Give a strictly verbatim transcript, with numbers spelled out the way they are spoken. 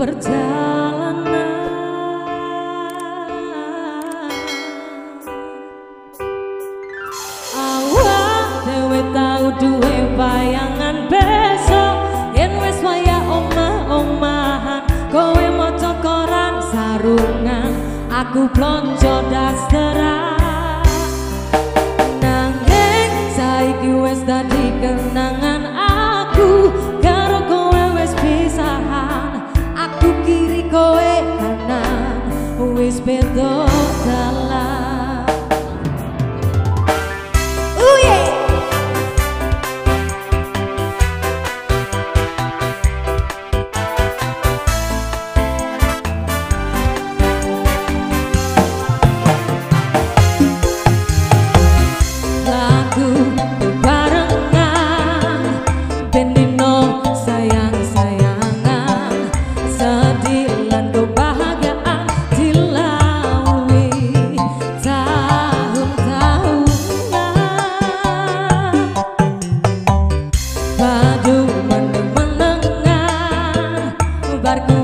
perjalanan. Awak dewe tau duwe bayangan besok yen wis waya omah-omahan, kowe maca koran sarungan, aku blonjo dasteran. Nanging saiki wis dadi kenangan aku karo kowe wis pisahan, aku kiri kowe kanan wis beda dalan. Oh yeah. Lagu barengan bendino sayang-sayangan, sedih lan kebahagiaan dilalui tahun-tahunan. Padu menengan barku